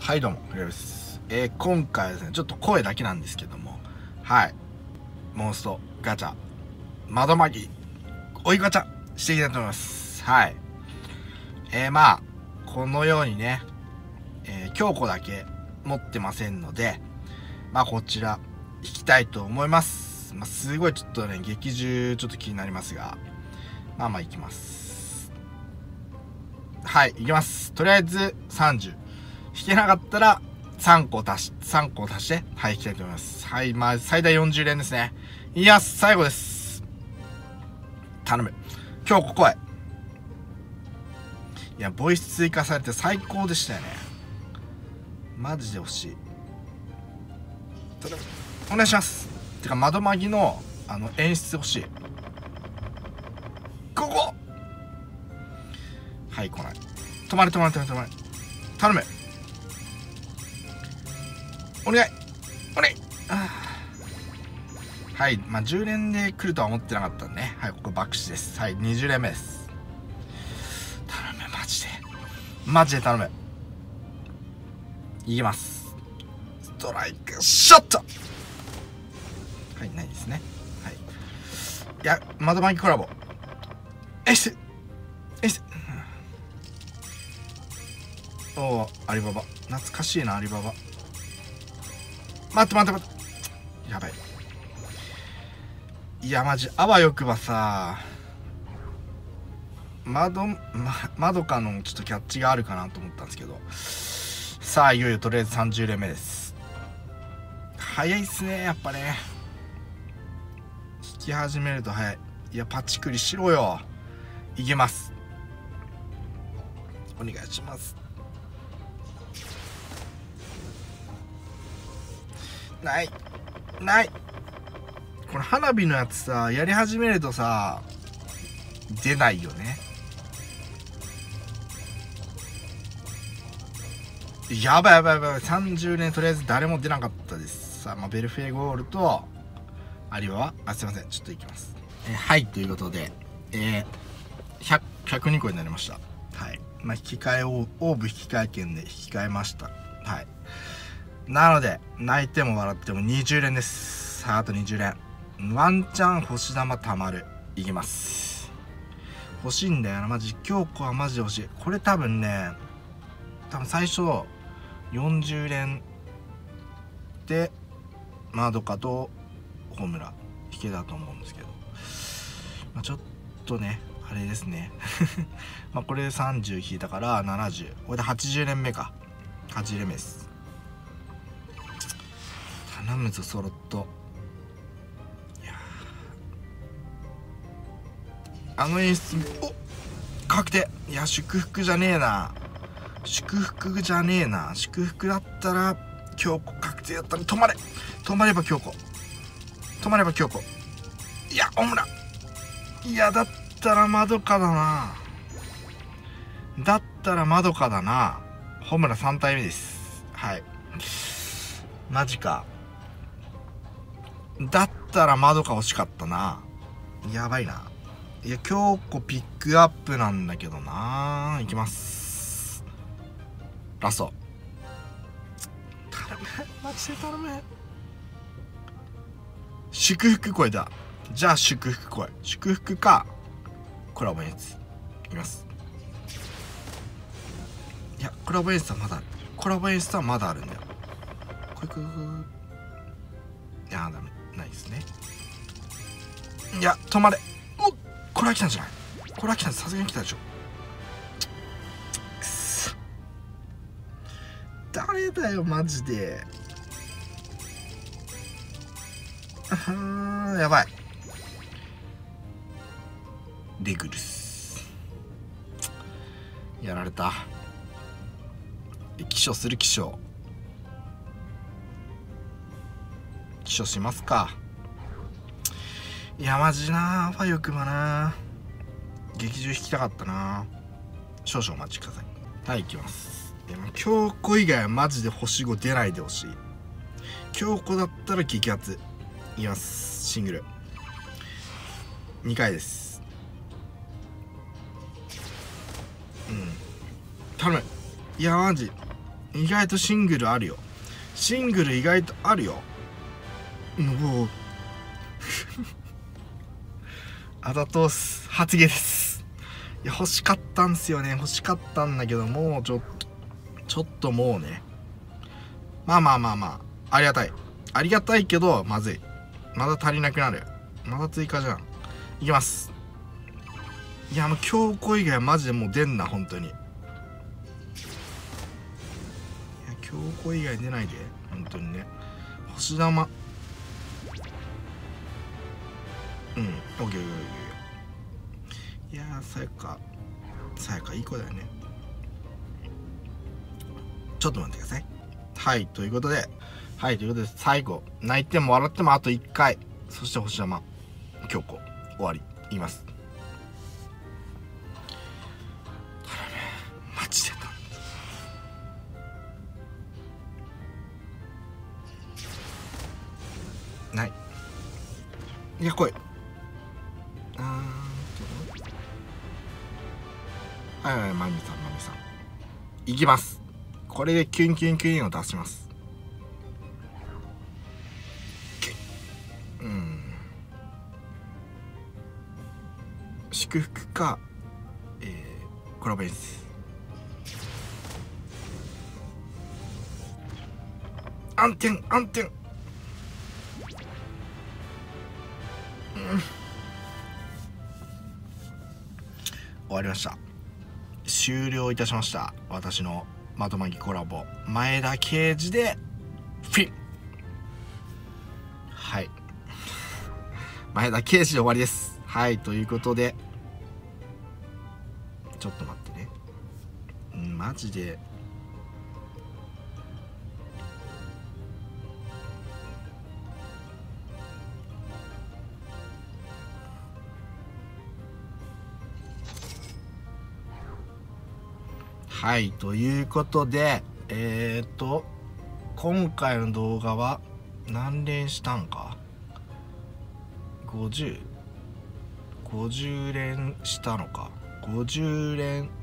はいどうも、フレです。今回はですね、ちょっと声だけなんですけども、はい、モンストガチャ、窓マギ、追いガチャしていきたいと思います。はい。まあ、このようにね、強固だけ持ってませんので、まあこちら、引きたいと思います。まあすごいちょっとね、劇中ちょっと気になりますが、まあ行きます。はい、行きます。とりあえず30。引けなかったら3個足して、はい、引きたいと思います。はい、まあ、最大40連ですね。いや、最後です。頼む。今日ここへ。いや、ボイス追加されて最高でしたよね。マジで欲しい。お願いします。てか、窓マギの、演出欲しい。ここはい、来ない。止まれ。頼む。お願いはい、まあ10連で来るとは思ってなかったんでね。はい、ここ爆死です。はい、20連目です。頼む、マジで頼む。いきます。ストライクショット。はい、ないですね。はい。いや、窓マギコラボ。おお、アリババ。懐かしいな、アリババ。待って。やばい。いや、マジ、あわよくばさ、まどかのちょっとキャッチがあるかなと思ったんですけど、さあ、いよいよとりあえず30連目です。早いっすね、やっぱね。引き始めると早い。いや、パチクリしろよ。いけます。お願いします。ない。これ花火のやつさ、やり始めるとさ、出ないよね。やばい。30年とりあえず誰も出なかったです。さあ、まあ、ベルフェゴールと、アリババ、すいません。ちょっといきます。はい、ということで、102個になりました。はい。まあ、オーブ引き換え券で引き換えました。はい。なので、泣いても笑っても20連です。さあ、あと20連。ワンチャン星玉たまる。いきます。欲しいんだよな、マジ。京子はマジで欲しい。これ多分最初、40連で、マドカとホムラ引けたと思うんですけど。まあ、ちょっとね、あれですね。まあこれで30引いたから70。これで80連目か。80連目です。頼むぞ、ソロット。いや演出、確定。いや、祝福じゃねえな。祝福だったら京子確定だったら止まれば京子。いや、オムラ。いや、だったらまどかだな。ホムラ3体目です。はい。マジか。だったらまどか欲しかったな。やばいな。いや、京子ピックアップなんだけどな。いきます。ラスト。マジで頼む。祝福声だ。じゃあ祝福声。祝福かコラボ演出。いきます。いや、コラボ演出はまだあるんだよ。いや、ダメ。ないですね。いや、止まれ。これは来たんじゃない？さすがに来たでしょ。くそ。誰だよ、マジで。やばい。レグルス。やられた。起床しますか。いや、マジな。ファヨクマな。劇場引きたかったな。少々お待ちください。はい、行きます。京子以外はマジで星5出ないでほしい。京子だったら激アツ。いきます。シングル2回です。頼む。いや、マジ意外とシングルあるよ。シングル意外とあるよ。もうあざとす発言です。いや欲しかったんすよね。欲しかったんだけど、もうちょっともうね、まあありがたいけどまずい。まだ足りなくなる。まだ追加じゃん。いきます。いやもう強行以外はマジでもう出んな、本当に。いや強行以外出ないで本当にね。星玉、オッケー。いやさやかいい子だよね。ちょっと待ってください。はいということで最後泣いても笑ってもあと1回、そして星玉強行終わり。言います。マジでない。いや来い。はいマミさんいきます。これでキュンキュンキュンを出します。祝福か、コラボ演出。暗転終わりました。終了いたしました。私のまとまぎコラボ前田慶次でフィン。はい前田慶次で終わりです。はいということで、ちょっと待ってね。マジではいということで、今回の動画は何連したんか、50連したのか、54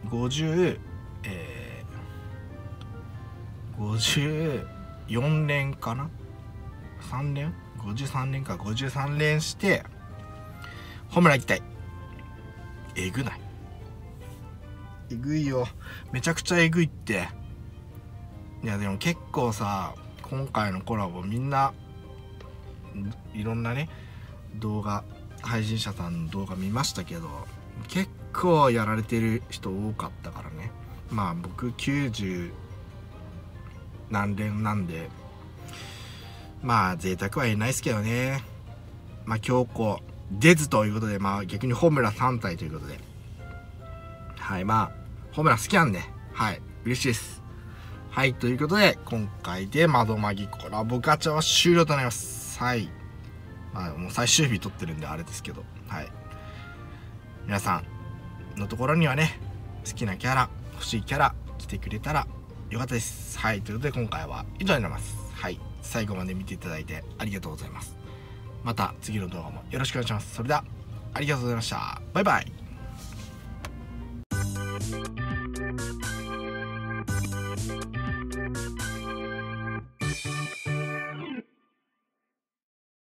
連かな、3連53連か、53連してホームラン行きたい。えぐない？えぐいよ、めちゃくちゃえぐいって。いやでも結構さ、今回のコラボみんないろんなね動画配信者さんの動画見ましたけど、結構やられてる人多かったからね。まあ僕90何連なんで、まあ贅沢は言えないですけどね。まあ強行出ずということで、まあ逆にホムラ3体ということで、はいまあホムラ好きなんで、はい嬉しいです。はいということで今回で窓マギコラボガチャは終了となります。はいまあもう最終日撮ってるんであれですけど、はい皆さんのところにはね好きなキャラ欲しいキャラ来てくれたらよかったです。はいということで今回は以上になります。はい最後まで見ていただいてありがとうございます。また次の動画もよろしくお願いします。それではありがとうございました。バイバイ。